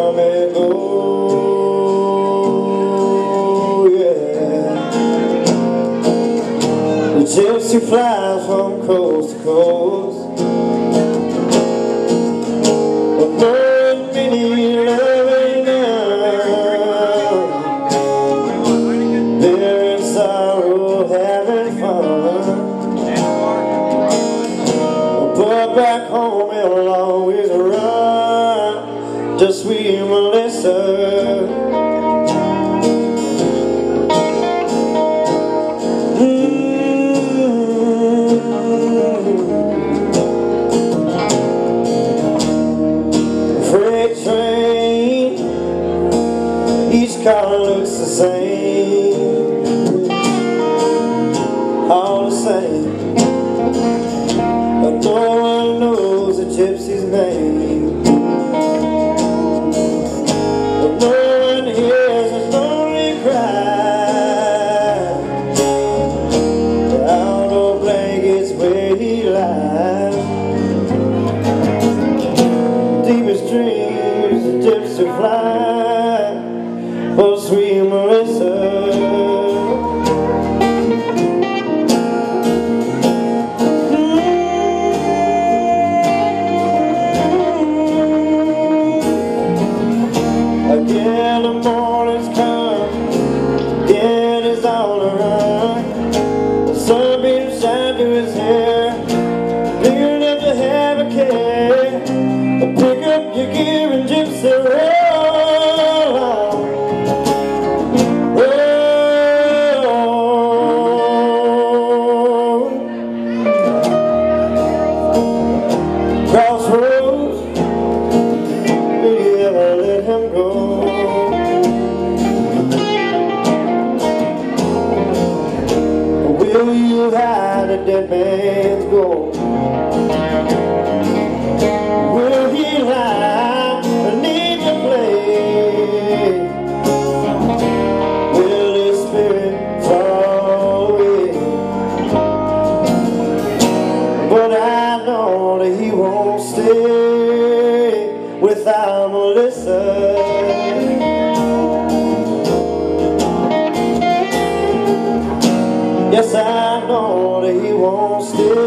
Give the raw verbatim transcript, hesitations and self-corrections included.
come and go, yeah. The gypsy flies from coast to coast, but more than many loving now. They're in sorrow, having fun, but back home it'll always run. Just sweet Melissa. Freight train, each car looks the same, all the same, but no one knows a gypsy's name. But no one hears his lonely cry out of blankets where he lies. Deepest dreams, a gypsy fly for sweet Melissa. Again the morning's come, again he's on the run. The sunbeams shine through his hair, big enough to have a care. Pick up your gear and gypsy roll on. Roll. Crossroads, will you ever let him go? Will you hide a dead man's gold? Will he lie beneath the blade? Will his spirit fall away? But I know that he won't stay without Melissa. Yes, I know that he won't stay